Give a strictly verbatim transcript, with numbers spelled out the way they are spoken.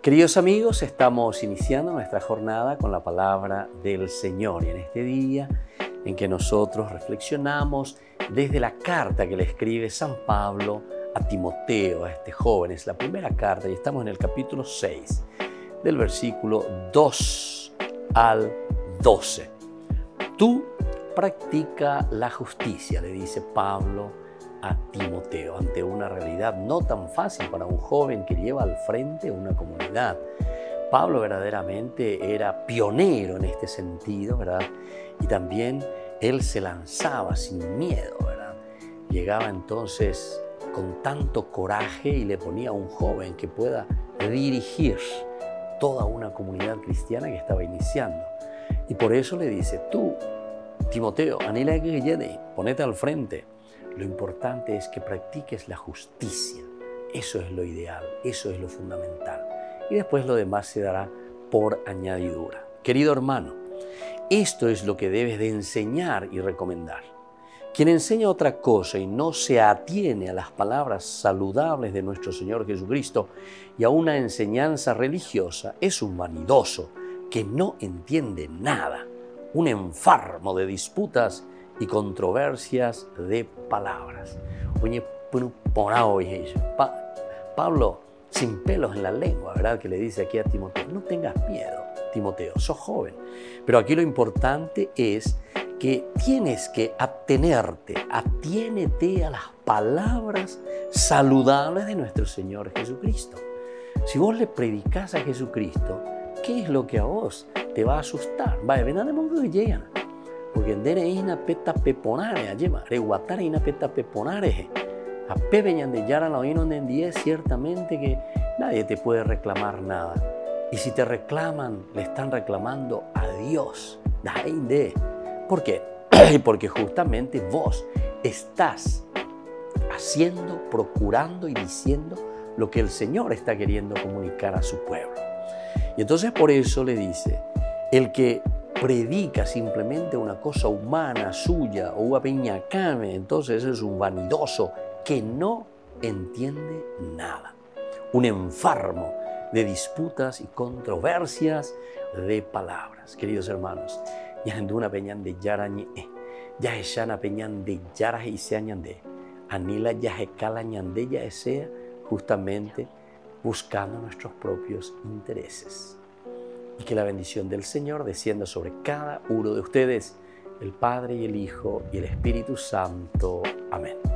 Queridos amigos, estamos iniciando nuestra jornada con la palabra del Señor y en este día en que nosotros reflexionamos desde la carta que le escribe San Pablo a Timoteo, a este joven. Es la primera carta y estamos en el capítulo seis, del versículo dos al doce. Tú practica la justicia, le dice Pablo a Timoteo, ante una realidad no tan fácil para un joven que lleva al frente una comunidad. Pablo verdaderamente era pionero en este sentido, ¿verdad? Y también él se lanzaba sin miedo, ¿verdad? Llegaba entonces con tanto coraje y le ponía a un joven que pueda dirigir toda una comunidad cristiana que estaba iniciando. Y por eso le dice, tú, Timoteo, anila que llegue, ponete al frente. Lo importante es que practiques la justicia. Eso es lo ideal, eso es lo fundamental. Y después lo demás se dará por añadidura. Querido hermano, esto es lo que debes de enseñar y recomendar. Quien enseña otra cosa y no se atiene a las palabras saludables de nuestro Señor Jesucristo y a una enseñanza religiosa es un vanidoso que no entiende nada, un enfermo de disputas y controversias de palabras. Oye, pa, Pablo, sin pelos en la lengua, ¿verdad? Que le dice aquí a Timoteo, no tengas miedo, Timoteo, sos joven. Pero aquí lo importante es que tienes que atenerte, atiénete a las palabras saludables de nuestro Señor Jesucristo. Si vos le predicás a Jesucristo, ¿qué es lo que a vos te va a asustar? Vaya, ven a mundo que llegan. Porque endere ina peta peponare, ayema, reguatare ina peta peponare. A pebeñan de yara la oíno en día, ciertamente que nadie te puede reclamar nada. Y si te reclaman, le están reclamando a Dios. ¿Por qué? Porque justamente vos estás haciendo, procurando y diciendo lo que el Señor está queriendo comunicar a su pueblo. Y entonces por eso le dice, el que predica simplemente una cosa humana, suya, o una peñacame, entonces es un vanidoso que no entiende nada. Un enfermo de disputas y controversias de palabras. Queridos hermanos, ya en una peñan de yarañe, ya es una peñan de yaras y se añande, anila ya se cala ñande ya sea justamente buscando nuestros propios intereses. Y que la bendición del Señor descienda sobre cada uno de ustedes, el Padre y el Hijo y el Espíritu Santo. Amén.